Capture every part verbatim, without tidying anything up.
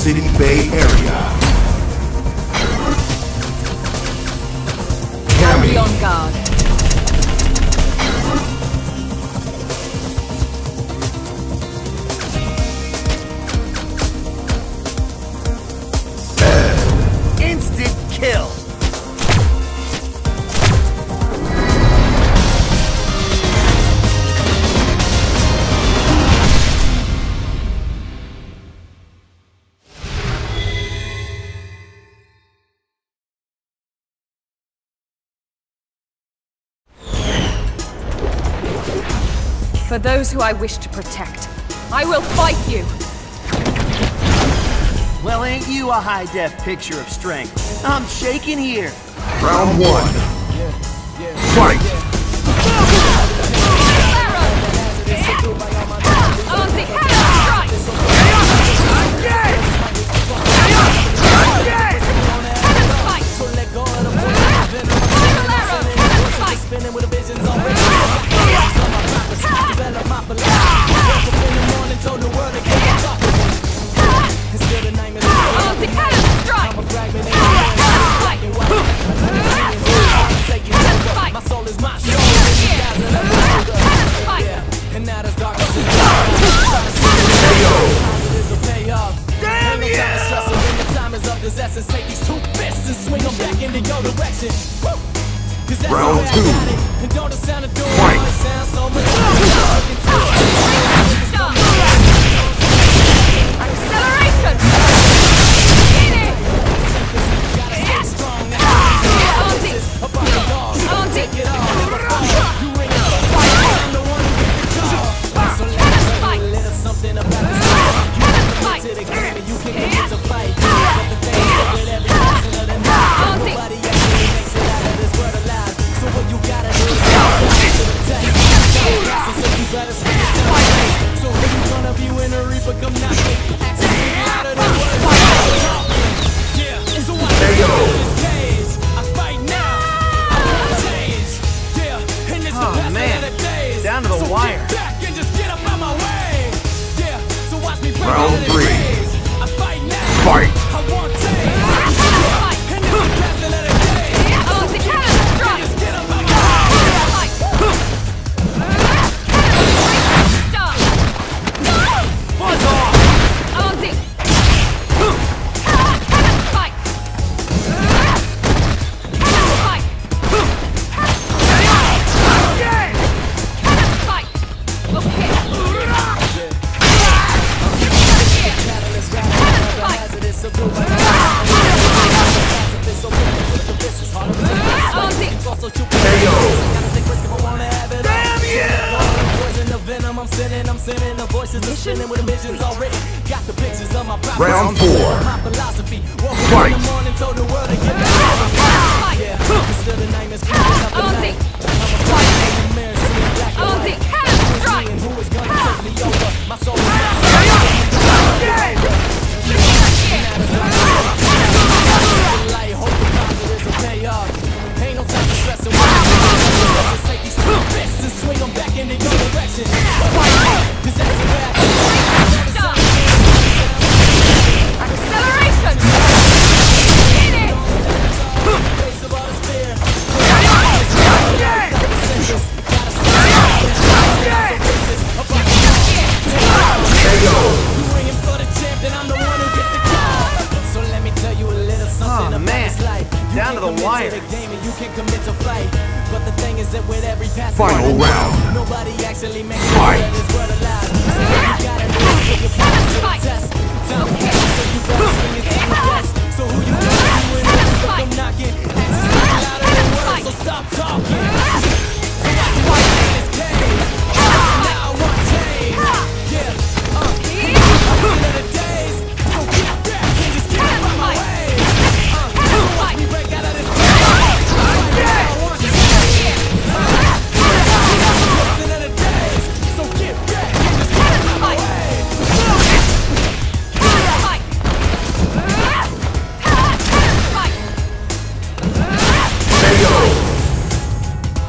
City Bay Area. Cammy. On guard. Instant kill. For those who I wish to protect, I will fight you! Well, ain't you a high-def picture of strength? I'm shaking here. Round one. Fight! Take these two fists and swing them back into your direction. Round two. Fight! Acceleration! Oh man, down to the wire. Round three. Fight! Round four. Fight! Oh man, down to the wire. Final round. Fight!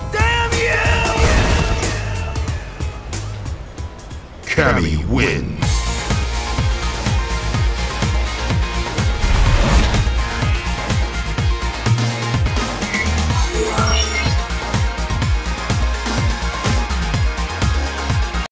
Cammy wins.